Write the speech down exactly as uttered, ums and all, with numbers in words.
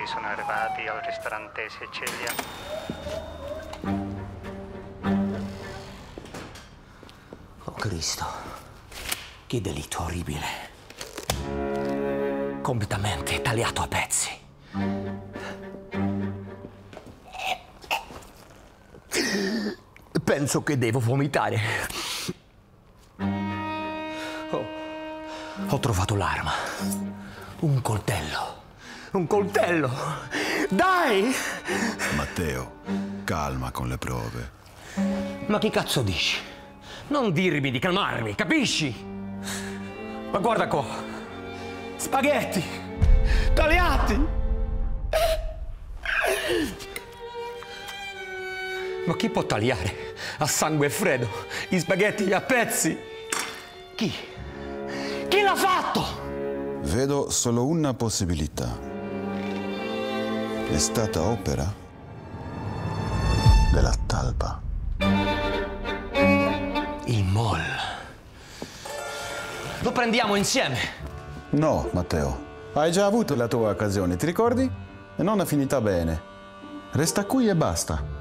spacciatori sono arrivati al ristorante Sicilia. Oh Cristo, che delitto orribile. Completamente tagliato a pezzi. Penso che devo vomitare. Oh, ho trovato l'arma. Un coltello. Un coltello! Dai! Matteo, calma con le prove. Ma che cazzo dici? Non dirmi di calmarmi, capisci? Ma guarda qua. Spaghetti! Tagliati! Ma chi può tagliare a sangue freddo gli spaghetti a pezzi? Chi? Chi l'ha fatto? Vedo solo una possibilità. È stata opera della talpa. Il mall. Lo prendiamo insieme. No, Matteo. Hai già avuto la tua occasione, ti ricordi? E non è finita bene. Resta qui e basta.